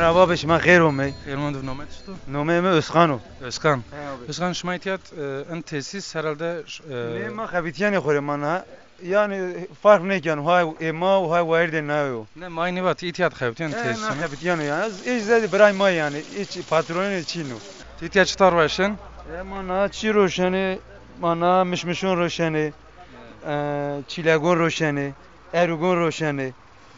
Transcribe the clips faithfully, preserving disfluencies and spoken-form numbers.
مرحبا بش من خیر اومی. خیرمند نامت تو؟ نامه من اسخانو. اسخان. اسخان شمایتیات ان تesiz herhalde نه ما خبیتیانی خوره من ها. Yani fark ne ki hay ema hay vairde ne yo. Ne mayni vat itiyat xabtiyan tesis. Ne xabitiyano yani. Hiç zedi bray ma yani. Hiç patronu çino. İtiyat çıtar başın. Mana çi roşani, mana mişmişon roşani. Çilegon roşani, erugon roşani.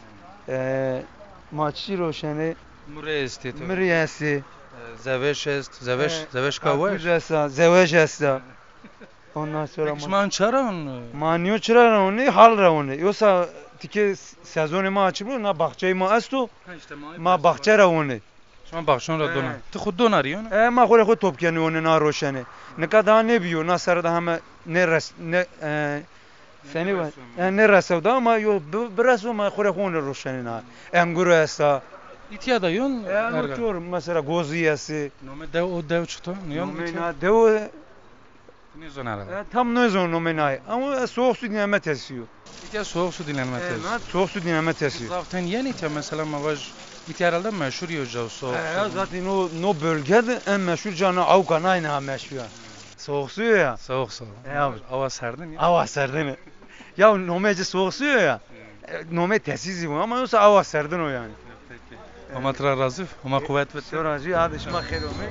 Maçi roşani. Mure estet. Müriyesi. Zeveş est, zeveş, zeveş kavaş. Güzelse, zeveş esta. Ondan sonra man çara onu. Maniyo çıra onu, hal ra onu. Yoksa tike sezonu ma açılıyor, na bahçeyi ma astu. Ma bahçe ra onu. Şman bahçon ra dona. Tu khud donari onu. E ma khore khud top keni onu na roşani. Ne kadar ne biyo, na sarda hama ne res ne seni var. Ne resavda ama yo biraz o ma khore khone roşani na. Enguru esta. İtiyat da yon. Yani diyorum mesela goziyesi. Nome dev o dev çıktı. Nome na dev ne zon herhalde. Tam ne zon nome na. Ama soğuk su dinleme tesiyor. İtiyat soğuk su dinleme tesiyor. Evet, soğuk su dinleme tesiyor. Zaten yeni itiyat mesela mavaj İtiyat herhalde meşhur yocağı soğuk su. Zaten o no bölgede en meşhur canı Avkan aynı ha meşhur. Soğuk su ya. Soğuk su. Hava serdin ya. Hava serdin. Ya nomeci soğuk su ya. Nome tesizi bu ama yoksa hava serdin o yani. Ama tra razif, ama kuvvet ve razif. Hadi şma xeyr omi.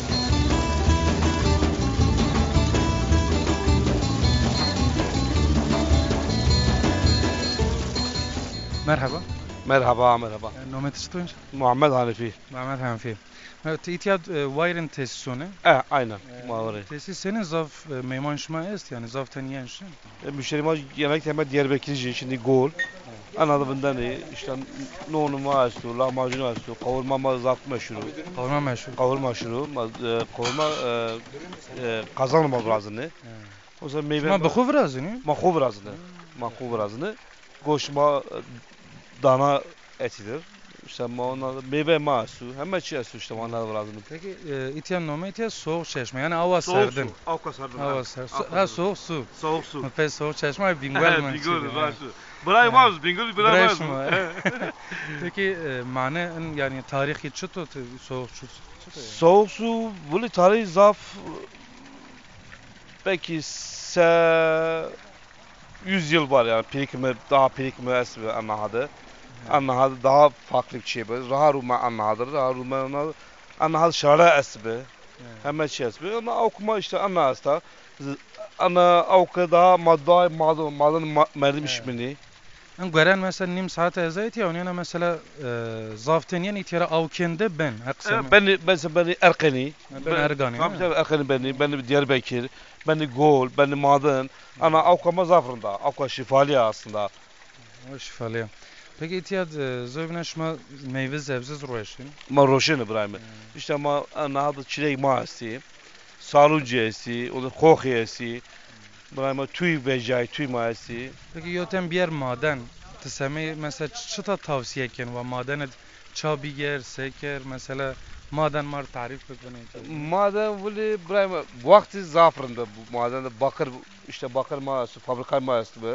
Merhaba. Merhaba, merhaba. Nomet istiyorsun? Muhammed Hanifi. Muhammed Hanifi. Evet, İtiyat Wayrin tesisine. Eh, aynen. Muhammed. Tesis senin zaf meyman şma est yani zaf taniyen şey. Müşterime yemek hemen Diyarbakırcı şimdi gol. Anadolu'dan ne işte nonu maaşlı, lahmacun maaşlı, kavurma mazaf meşhur. Kavurma meşhur. Kavurma meşhur. Kavurma kazanma birazını. O zaman meyve. Ma bakhu birazını. Makhu birazını. Makhu birazını. Goşma dana etidir. İşte onlar meyve maaşı, hemen şey işte onlar birazını. Peki İtiyat nome İtiyat soğuk çeşme yani hava serdin. Hava serdin. Hava serdin. Ha soğuk su. Soğuk su. Pe soğuk çeşme bingöl mü? Bingöl var. Bıray maz, bingöl bıray maz. Peki mane yani tarihi çıtı soğuk su. Soğuk su böyle tarihi zaf belki se yüz yıl var yani pirikme daha pirikme esmi anladı. Anladı daha farklı bir şey bu. Raharuma anladı. Raharuma anladı şara esmi. Hemen şey esmi. Ama okuma işte anladı. Ana oku daha madde madde madde merdim işmini. An gören mesela nim saat ezayet ya onun mesela zaften yani itiyara avkende ben aksam. Ben mesela ben Erkeni. Ben Ergani. Tamam Erkeni beni, ben Diyarbakır, ben Gol, ben Maden. Ana avkama zafrında, avka şifali aslında. O şifali. Peki itiyat zövne şma meyve zebze roşin. Ma roşin İbrahim. İşte ma ana adı çilek maası, saluncesi, o da kokhiyesi. İbrahim tüy vecay, tüy maası. Peki yoten bir yer maden. Tesemi mesela çıta tavsiye eken ve madenet çabiger, seker mesela maden mar tarif etmeni. Maden böyle İbrahim vakti zafrında bu madende bakır işte bakır maası, fabrika maası bu.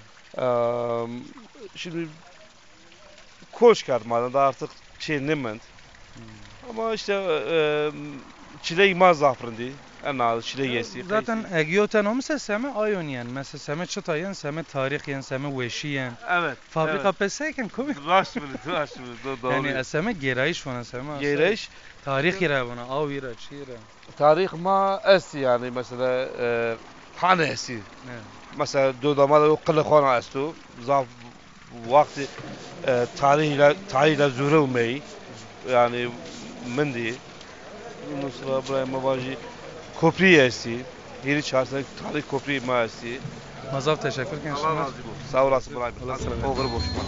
Şimdi koş kartmadan da artık şey nement. Ama işte çilek maz zafrında. Ana çilek yesi. Zaten egiyoten o mesela seme ayoniyen. Mesela seme çıtayen, seme tarihiyen, seme veşiyen. Evet. Fabrika evet. Peseyken komik. Raşmını, raşmını. Yani seme gerayiş bana seme. Gerayiş. Tarih yere bana, av yere, çi yere. Tarih ma esi yani mesela hane esi. Mesela dodama da o kılıkhana estu. Zaf vakti tarihle tarihle zühre olmayı yani mendi. Mesela buraya mavaji kopri esi. Yeri çağırsak tarih kopri ma esi. Mazav teşekkür ederim. Allah razı olsun. Sağ olasın İbrahim. Allah selam. Olur boşuma.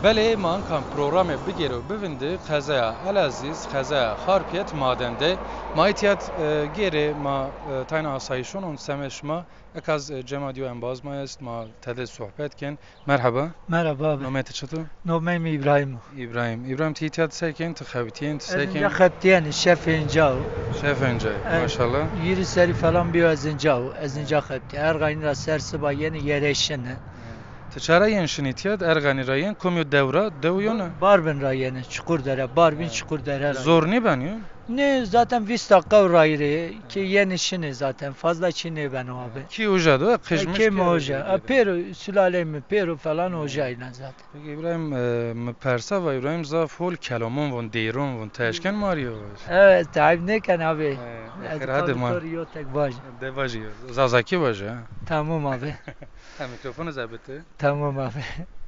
بله ما انکم پروگرام بگیره و ببینده خزایا العزیز خزایا خارپیت مادنده ما ایتیاد گیره ما تاین آسایشون اون سمش ما یک از جمادیو انباز ما است ما تده صحبت کن مرحبا مرحبا نومت چطور؟ نومم ابراهیم ابراهیم ابراهیم تی ایتیاد ساکن تخویتین اینجا تساکن خبتین شف اینجا شف اینجا ماشاءالله یری سری falan بیو از اینجا از اینجا خبتی هر غین را سر سبا یعنی yerleşene تچرا ینشین ایتیاد ارغانی رایین کمیو دورا دویونه Barbin rayını Çukurdere Barbin Çukurdere rayını. زور نی بنیو Ne zaten yirmi dakika rayı ki yeni şini zaten fazla çini ben o abi. کی اوجا قشمش Kim hoca? Peru sülalemi Peru falan hocayla zaten. Peki İbrahim e, Persa ve İbrahim za full kelamon von deyrun von teşken mariyo. Evet tabi ne kan abi. Ahir hadi man. Yotek baş. De baji. Zazaki baji. Tamam abi. Ha mikrofonu zabiti. Tamam abi.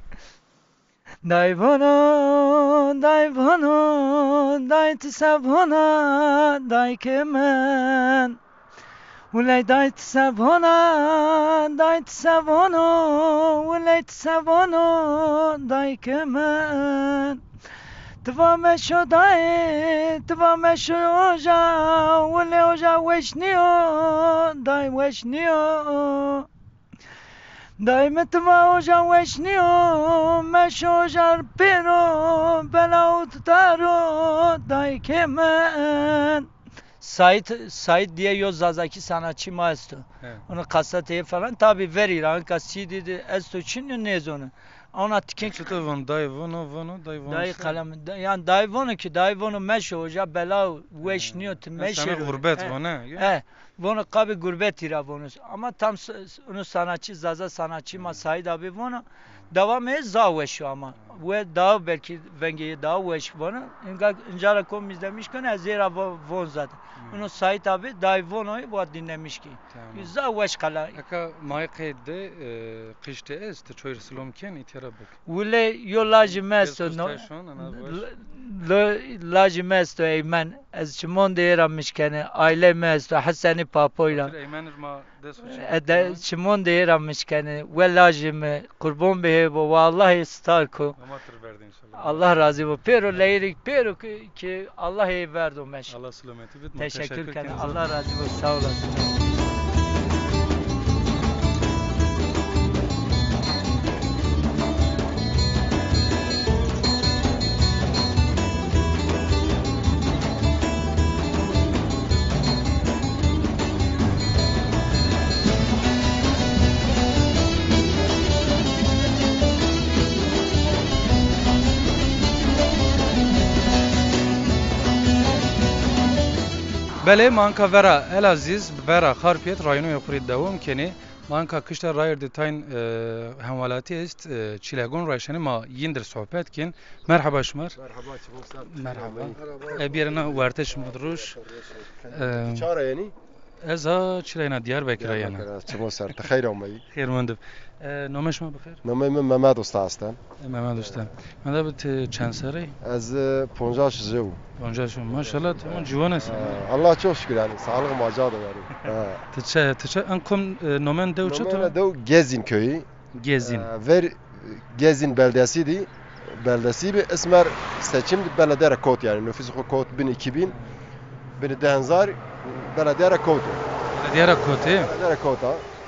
Dai bana, dai bana, dai tisabona, dai kemen. Ulay dai tisabona, dai tisabona, ulay tisabona, dai kemen. Tva meşo dai, tva meşo oja, ulay oja weşniyo, dai weşniyo. Daimet va oja weşniyo, meş ojar pero, belaut daro, dai kemen. Said, Said diye Yozdağ'daki sanatçı maestro. Evet. Onu kasateye falan tabi verir. Ankası dedi, esto çinli nez onu. Ona tiken Çıtı von dai vono vono dai vono. dayı kalem yani dayı vonu ki dayı vonu meş hoca bela weşniyo te meşer. Sana gurbet vona. He. Bunu kabi gurbet ira bonus. Ama tam onu sanatçı Zaza sanatçı ma Said abi bunu devam et zaveş ama. Ve daha belki vengeye daha veş bunu. İnga incara kom izlemiş ki ne zira von zaten. Onu Said abi dayı vonoyu bu dinlemiş ki. Zaveş kala. Aka may qeydde qishte est çoyr slom ken itira bak. Vule yollacı mesto no. Lacı mesto eymen ez çimon değeramış kene aile mesto Hasani papoyla. Eymenir ma desu. Ede çimon değeramış kene ve lacı me kurban be bu vallahi starko. Amatır verdi inşallah. Allah razı olsun. Pero leyrik pero ki, ki Allah iyi verdi o meş. Allah selameti bitme. Teşekkür kene. Allah razı olsun. Sağ olasın. بله مانکا ورا العزیز ورا خارپیت رایونو یخورید دوم کنی مانکا کشتر رایر دیتاین هموالاتی است چیلگون رایشنی ما یندر صحبت کن مرحبا شمار مرحبا چموسر مرحبا بیرنا ورتش مدروش چاره یعنی ازا چیلینا دیار بکره یعنی چموسر تخیر اومدی خیر مندب نامش ما بخیر نامم محمد usta هستم محمد usta من دبت چند سری از پنجاه جو پنجاه شو ماشاءالله تمام جوان است الله çok şükür yani sağlığım acayip yani تچه تچه انکم نامن دو چطور نامن دو Gezin köyü Gezin ver Gezin beldesiydi beldesi bir ismer seçim belediye kod yani nüfus kod bin iki bin bin denzar belediye kod belediye kod belediye kod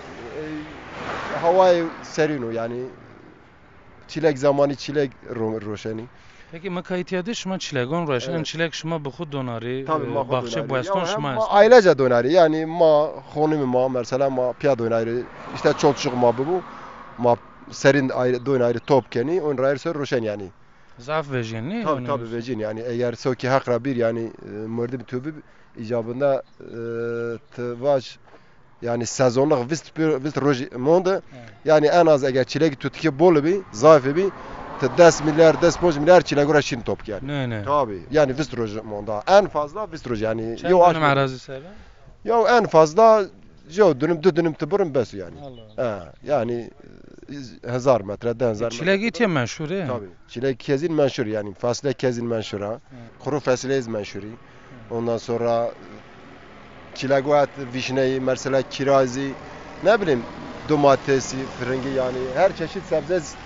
havayı serino yani çilek zamanı çilek roşeni. Peki makayitiyade şuma çilegon roşen evet. Çilek şuma bu xud donari bahçe boyaston şuma است. Ailece donari yani ma xonum ma mesela ma piya donari işte çolçuk ma bu ma serin ayrı donari top keni on rayır roşen yani. Zaf vejeni. Tabii tabii vejin yani eğer soki hakra bir yani mırdım tübü icabında tvaş yani sezonluk vist vist roji monde yani en az eğer çilek tutki bol bir zayıf bir dest milyar dest beş milyar çilek uğraşın top yani. Ne ne. Tabii yani vist roji monde en fazla vist roji yani. Yo aç. Arazi sebe. Yo en fazla yo dönüm dönüm tıbırım bes yani. Ha yani hazar metre hazar. Çilek itiye meşhur ya. Tabii. Çilek kezin meşhur yani fasulye kezin meşhur ha. Kuru fasulye meşhur. Ondan sonra çileguat, vişneyi, mesela kirazi, ne bileyim domatesi, fırıngı yani her çeşit sebze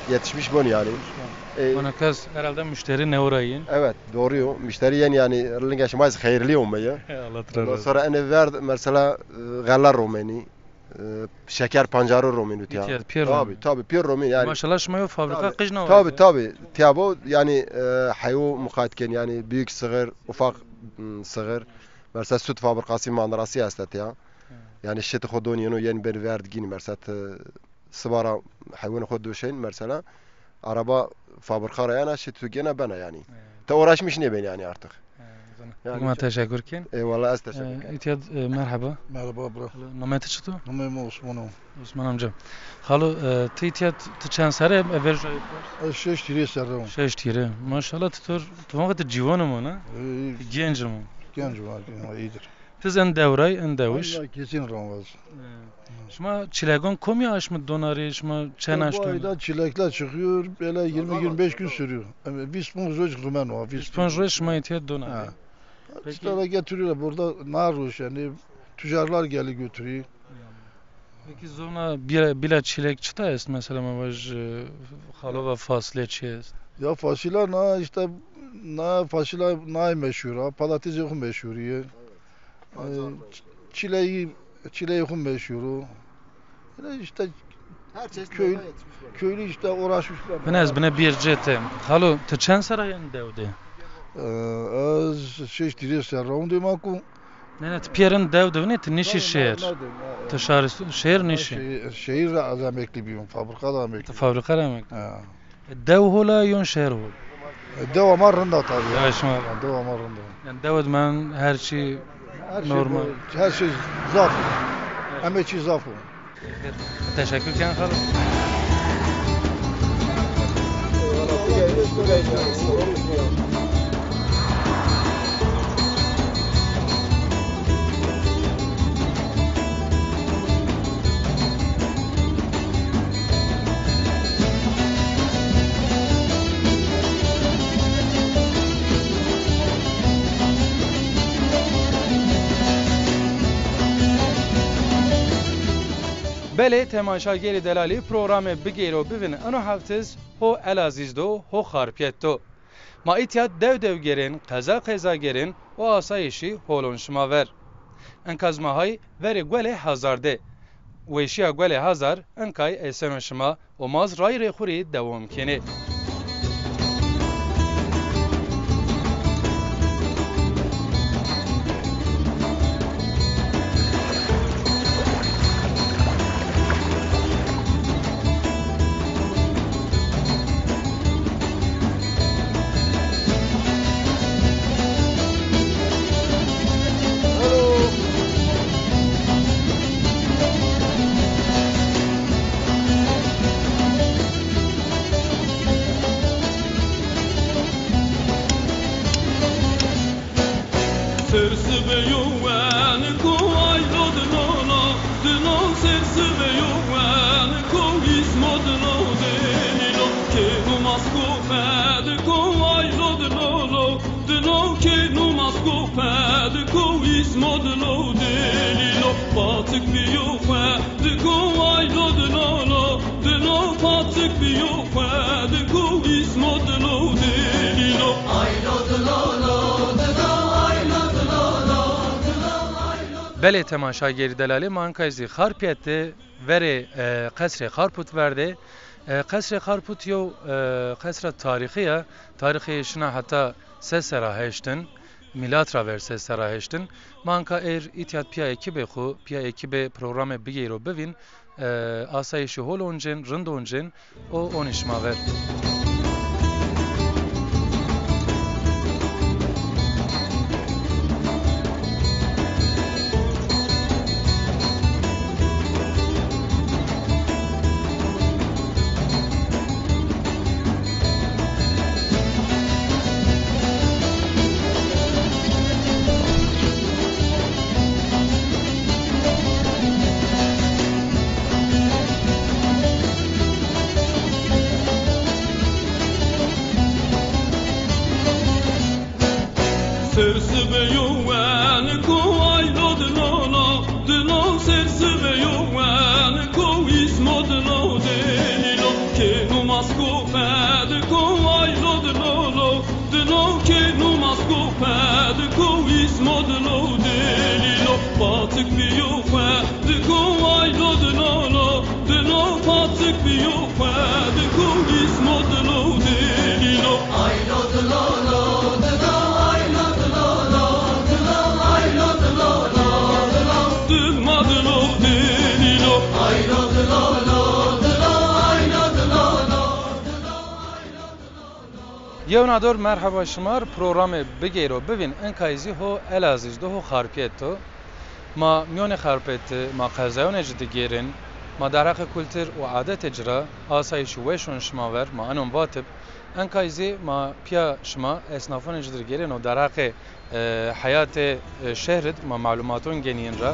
yetişmiş bunu yani. E, Ona kız herhalde müşteri ne orayın? evet doğru. Müşteriyen yani lingeş mais hayırlı olmayı. Allah Ondan sonra ene ver mesela galler romeni. Şeker pancarı romeni ya. Tabii tabii pir romeni yani. Maşallah şma yok fabrika kışna var. Tabii tabii. Tiyabo yani hayo mukatken yani büyük sığır, ufak sığır. Mesela süt fabrikası mandarası estet ya. Yani şet xodoniyonu yani bir verdigin mesela sıvara hayvan xoduşen mesela araba fabrika rayana şet gene bana yani. Ta uğraşmış ne ben yani artık. ما teşekkür kin. Eyvallah az teşekkür. İtiyad merhaba. Merhaba abla. Namete çıktı? Namem Osman'ım. Osman amcam. Halı tı itiyad tı çansare evvel jayıp var? Şeş tire sardım. Şeş tire. Maşallah tutur. Tuvağa tı civanım ona. Gencim. Gencim var. İyidir. Tız en devray en deviş. Allah kesin ramaz. Şma çilegon komya aş mı donarı şma çen aş Bu ayda çilekler çıkıyor. Böyle yirmi yirmi beş gün sürüyor. Ama biz sponjoj rumen o. Sponjoj şma itiyad donarı. İşte öyle getiriyorlar burada naruş yani tüccarlar gelip götürüyor. Peki zona bir bila çilek çıta est mesela mavaj halova fasle çiest. Ya fasulye na işte na fasulye na meşhur ha patates yok meşhur ya. Çileği çileği yok meşhur. Yani işte her çeşit köy köylü işte uğraşmışlar. Ben az bana bir cetem. Halı tçen sarayan devde. Az şey tire sarım demaku. Ne ne piyerin devde ne nişi şehir. Tşarı şehir nişi. Şehir az emekli bir fabrika da emekli. Fabrika da emekli. Dev hola yon şehir hol. Devam arında tabii. Evet şma. Devam arında. Yani devad men her şey normal. Her şey zaf. Emekçi zaf. Teşekkür ederim halı. Bele temaşa geri delali programı bigero bivin ano haftiz ho elazizdo ho harpiyetto. Ma itiyat dev dev gerin, kaza kaza gerin o asayişi holon şuma ver. Enkaz mahay veri gwele hazarde. Weşiya gwele hazar enkay esen şuma o maz ray rexuri devam kene. Bele temaşa geri delali mankayzi harpiyette veri kasre harput verdi. Kasre harput yo kasre tarihiye tarihi şuna hatta sesera heştin milatra ver sesera heştin manka er itiyat piya ekibe xu piya ekibe programı bigero bevin asayişi hol oncen rınd oncen o onişma ver. Yevnador merhaba şımar programı bigero bivin enkayzi ho Elazığ'da ho Xarpiyetto ma myone Xarpiyeti ma qazayone jidi gerin ma daraqe kültür ve adet icra asayiş ve şun şmaver ma anon vatib enkayzi ma pia şma esnafon jidi gerin o daraqe hayate şehrid ma malumatun geniyin ra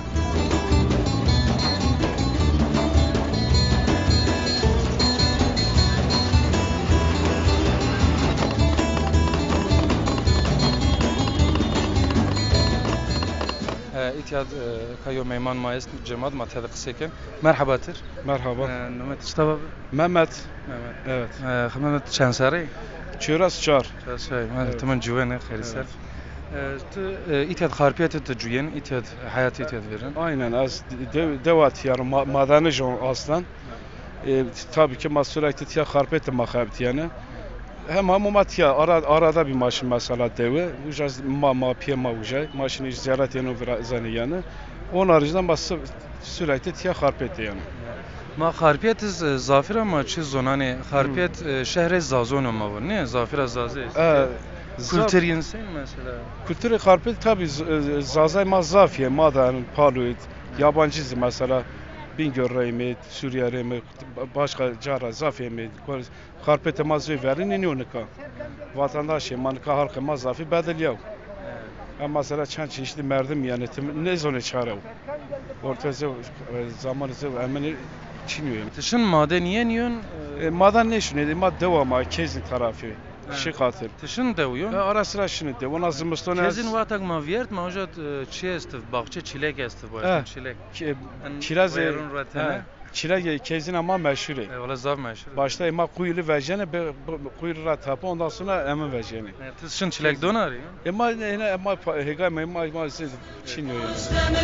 İtiyad kayo meyman maest cemad matede kıseken. Merhabadır. Merhaba. Mehmet Mustafa. Mehmet. Mehmet. Evet. Mehmet Çansari. Çöras çar. Çansari. Mehmet tamam cüvene xerisar. Tu itiyad Xarpiyeti tu cüyen, itiyad hayatı itiyad verin. Aynen az devat yani madeni jon aslan. Tabii ki masuliyeti tiya Xarpiyeti makabit yani. Hem hamumat ya ara, arada bir maşın mesela devi. Ucaz ma ma piye ma ucay. Maşını ziyaret yenu zani yani. Onun haricinde bası sürekli tiya Xarpiyeti yani. Ma Xarpiyet zafir ama çiz zonani Xarpiyet şehre zazon ama var ne? Zafir zazı. Kültür yensin mesela. Kültür Xarpiyet tabii zazay ma zafiye madan paluit yabancı mesela Bingöl mi, Suriye mi, başka cara zafiye mi, Xarpiyete mazı verin iniyonika. Vatandaşı manika halkı mazafi bedel yav. Ama mesela çan çeşitli merdim yani ne zone çare. Ortası zamanı emeni çiniyor. Tışın madeniye niyon? Maden ne şunu dedi? Mad devama kezin tarafı. Şey katır. Tışın devuyon? Ara sıra şunu de. Ona zımstone. Kezin vatak ma viyert ma hojat çi est bahçe çilek est bu çilek. Kiraz Çilek kezin ama meşhur. Valla zav meşhur. Başta ema kuyulu vereceğine kuyulu ratapı ondan sonra emin vereceğine. Tışın çilek donar ya. Ema yine ema hegay ema ema siz çiniyor yani.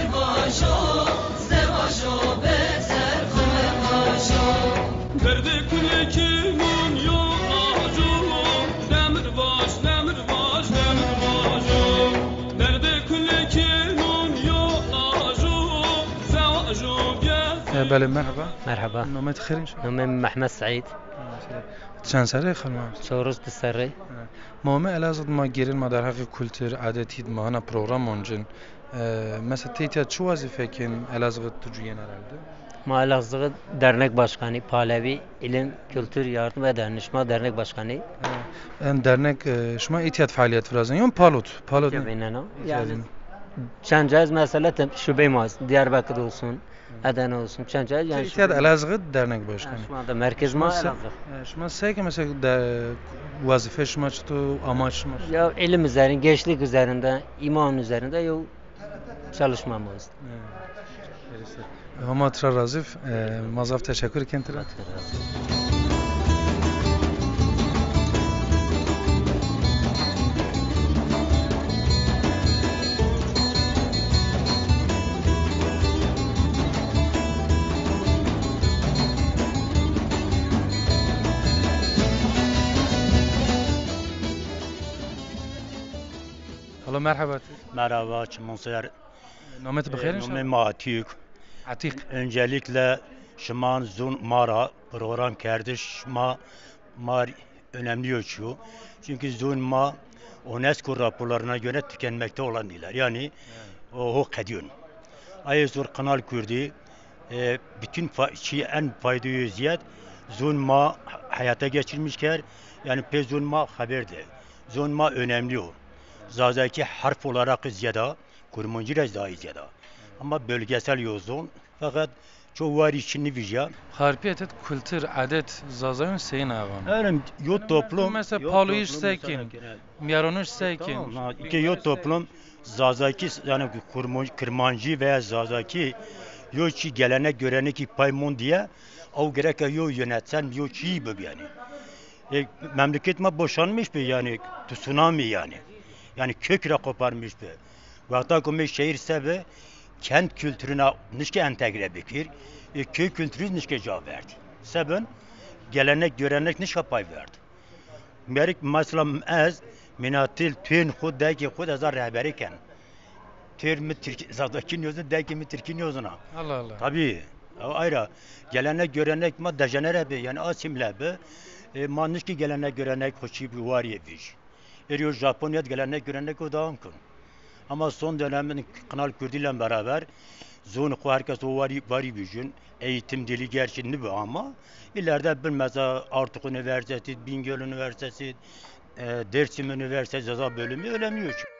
بله مرحبا. مرحبا. نامت خیر انشاء الله. نامم محمد سعید. چند ساله خانم؟ چهارروز سره. مامه الازد ما گیرن ما در حق کلتر عادتید ما هنا پروگرام اونجن. مثلا تیتیا چه وظیفه کن الازد تجوین herhalde? ما الازد dernek başkanı, Palevi İlim Kültür Yardım ve Dayanışma Dernek Başkanı. En dernek şuma itiyat faaliyet vrazan yon palot. Palot. Yani çancaz mesela şube maz Diyarbakır'da olsun. Adana olsun, Çancay yani. İtiyad Elazığ dernek başkanı. Şu anda merkez ma Elazığ. Şuma seyke mesela da vazife şuma çto amaç mı? Ya ilim üzerinde, gençlik üzerinde, iman üzerinde yol çalışmamız. Hamatra razif, mazaf teşekkür kentire. Merhaba. Merhaba, Monser. Namet bixeyr inşallah. Namım Atik. Atik. Öncelikle Şıman Zun Mara program kardeş ma mar önemli ölçüyor. Çünkü Zun ma UNESCO raporlarına göre tükenmekte olan iler. Yani o hak ediyor. Ayezur Kanal Kürdi bütün şey en faydalı ziyad Zun ma hayata geçirmişker. Yani pe Zun ma haberde. Zun ma önemli o. Zazaki harf olarak ziyada, kurmancı daha ziyada. Ama bölgesel yozun fakat çoğu var içinde vizya. Xarpiyet kültür, adet, zazayın seyin ağam. Yani yot toplum. Mesela Paluiş sekin, Miyaronuş sekin. İki yot toplum zazaki yani kurmancı, kırmancı veya zazaki yotçi gelenek görenek paymon diye o gerek yo yönetsen yo çiğ bu yani. E, memleket mi boşanmış bir yani tsunami yani. Yani kökre koparmış bir. Vakta komuş şehir sebebi kent kültürüne nişke entegre bikir. E, köy kültürü nişke cevap verdi. Sebep gelenek görenek nişke pay verdi. Merik mesela ez minatil tün khud deki khud azar rehberiken. Tür mü Türkiye zaten yazın deki mi Türkiye yazına. Allah Allah. Tabii. Ayrı gelenek görenek ma dejenere be yani asimle be. E, manışki gelenek görenek hoşi bir var yemiş. Eriyor Japonya gelenek görenek o devam kun. Ama son dönemin Kanal Kürdü ile beraber zon ku herkes o vari vari büyüyün. Eğitim dili gerçeğini bu ama ileride bir mesela artık üniversite, Bingöl Üniversitesi, e, Dersim Üniversitesi ceza bölümü öğreniyor ki.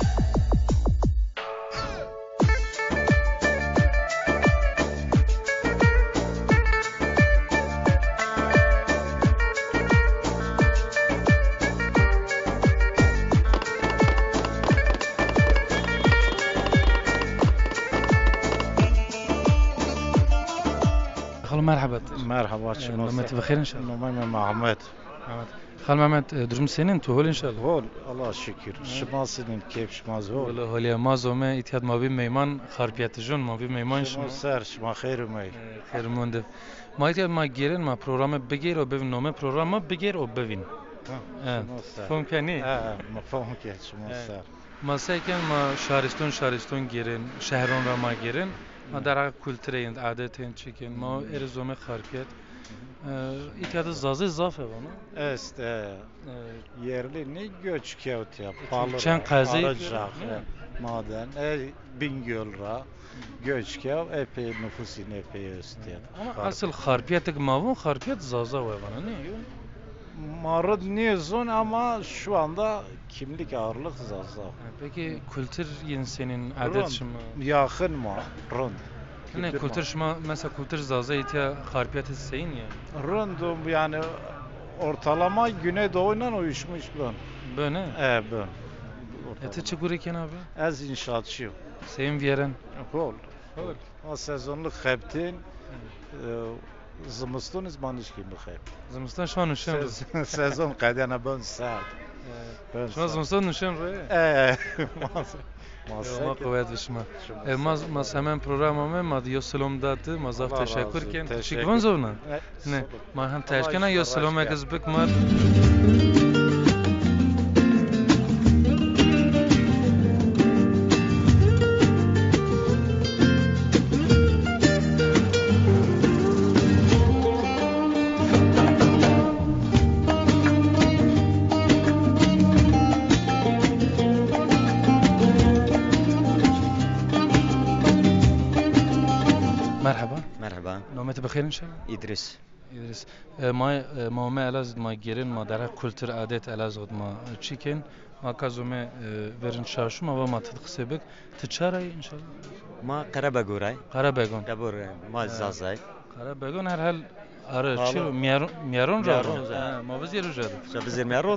خال مرحبا. مرحبا شما. نومت بخير ان شاء الله. نومم محمد. محمد. خال محمد درم سنين تو هول ان شاء الله. هول الله شكر. شما سنين كيف شما زول. والله هولي ما زومه اتحاد ما بين ميمان خاربيات جون ما بين ميمان شما سر شما خير مي. خير موند. ما اتحاد ما گیرن ما برنامه بگیر و ببین نامه برنامه بگیر و ببین. شما سر. فهم کنی؟ اه مفهوم که شما سر. ما سعی ما شهرستون شهرستون گیرن شهرون را ما گیرن. ما در kültüreyند عادتین چیکن ما ارزومه خارپیت اتحاد زازı zafı var mı? Est yerli ne göç kağıt ya pahalı. Çen kazı maden e Bingöl'ra göç kağıt epey nüfusun epey üstü. Ama asıl harpiyetik mavun harpiyet zaza var bana ne? Marad niyazun ama şu anda kimlik ağırlık zaza. Peki kültür senin adet şıma? Yakın mı? Rund. Ne kültür şıma mesela kültür zaza itiya harpiyet seyin ya? Rundum yani ortalama Güneydoğu'yla uyuşmuş ben. Böyle? Evet ben. Eti çıkırken abi? Az inşaatçıyım. Seyin bir yerin? Hol. Hol. O sezonluk heptin. زمستون زمانش کی بخیر زمستون شما نشون سزون قدیانه بون سرد شما زمستون نشون روی اه ما قوت بشما ما ما hemen programıma ma diyor selam dadı ma zaf teşekkür ken şikvan zovna ne ma hem teşkena yo selam ekaz bik mar بخير ان شاء الله ادريس ادريس ما ما ما الاز ما گیرن ما در kültür adet الاز ما چیکن ما کازومه ورن شاشو ما ما تدخسبك تچارای ان شاء الله ما قربگورای قربگون قبور ما زازای قربگون هر حال اره چی میارون میارون را ما وزیر جاده شب وزیر میارون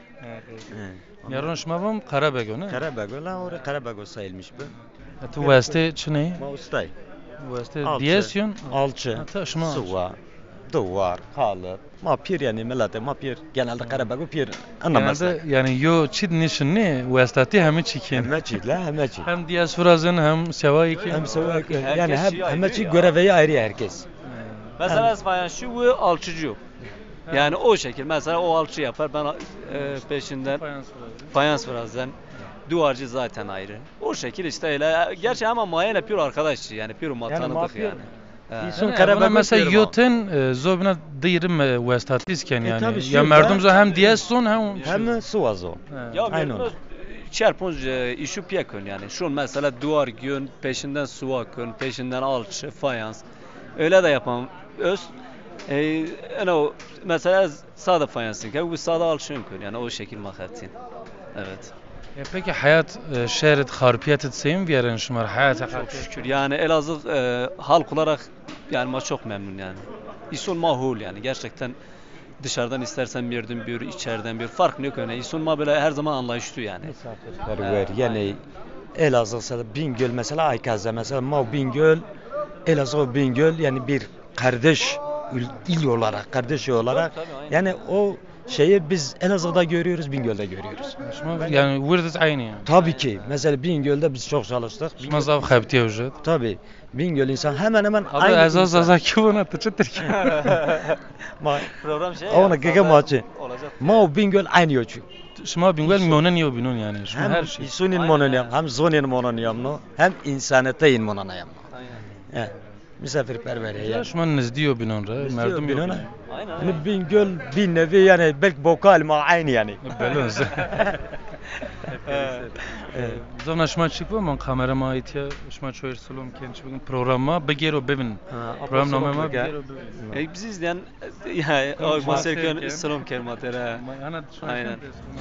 میارون شما بم قربگون قربگون لا اور قربگو sayılmış bu تو واسطه چنی ما ustay واسطه دiyasyon alçı suva duvar halı mapir yani millete mapir genelde Karabağ pir anlamazlar yani yo çid nişin ne vasıtati hem çikin hem çid la hem çid hem diyasforazın hem sevayı ki hem sevayı ki yani hem hem çid görevi ayrı herkes mesela asfayan şu ve alçıcı yani o şekil mesela o alçı yapar ben e, peşinden fayans birazdan duvarcı zaten ayrı. O şekil işte öyle. Gerçi ama Maya'yla pür arkadaşçı yani pür matanıdık yani. İnsan Karabağ mesela yoten zobna dirim vastatisken yani. Ya merdum zo hem diyasson hem hem suazo. Aynen. Çarpınç işi piyakın yani. Şu mesela duvar gün peşinden suvakın, peşinden alçı, fayans. Öyle de yapamam. Öz e, ano mesela sade fayansın ki bu sade alçın yani o şekil mahatin. Evet. E peki hayat e, şehret harpiyet etseyim bir yerin şumar hayat çok şükür yani Elazığ e, halk olarak yani ma çok memnun yani. İsun mahul yani gerçekten dışarıdan istersen bir yerden bir içeriden bir fark yok yani. İsun ma böyle her zaman anlayışlı yani. Misafirperver yani Elazığ Bingöl mesela Aykaz'a mesela ma Bingöl Elazığ Bingöl yani bir kardeş ül- il olarak, kardeş olarak yani o şeyi biz Elazığ'da görüyoruz, Bingöl'de görüyoruz. Yani وردت aynı yani. Tabii ki. Mesela Bingöl'de biz çok çalıştık. شما زاف خبتی وجد. Tabii. Bingöl insan hemen hemen Abi aynı azaz insan. azaz ki buna tıçıtır ki. Ma Program şey ona ya, gege fazla maçı. olacak. Ma o Bingöl aynı ölçü. شما بینگوال میونه نیو بینون yani. شما Hem her şey. isunin mononyam, hem zonin mononyam no, hem insaneteyin mononyam no. Aynen. Misafirperver ya. شما نزدیو بینون را مردم بینون. بینون. Aynen. Yani Bingöl bir nevi yani belki vokal ma aynı yani. Belöz. Zona şma çıkıyor mu kamerama itiya şma çoğur salom kenç bugün programma begero bebin. Program namama begero bebin. E, bizi izleyen ya o maserken selam kelmatera. Aynen.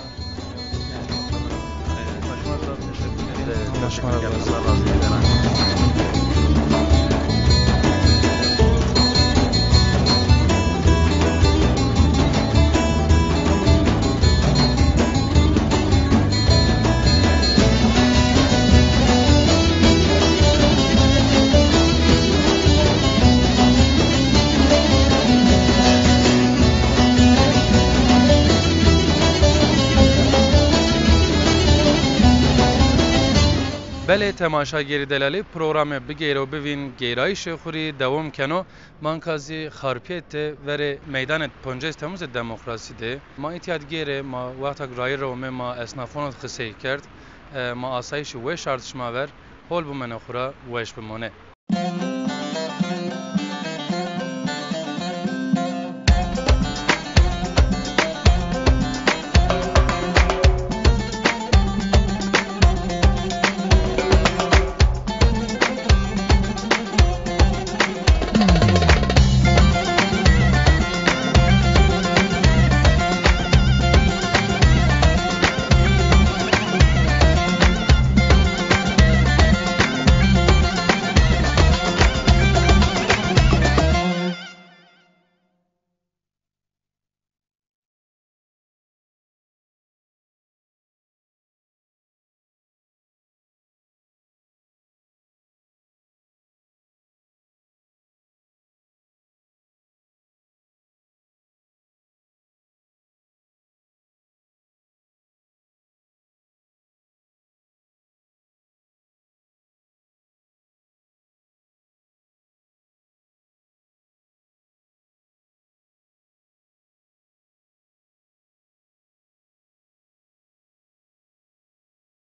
بله تماشاگری دلالی پروگرام بگیرو ببین گیرایش خوری دوام کنو منکازی خارپیت وره میدان پنجاه تموز دموکراسی ده ما اتیاد گیره ما وقتا رای رو ما اسنافون خسی کرد ما آسایش و شرطش ما ور هول بمن خورا وش بمونه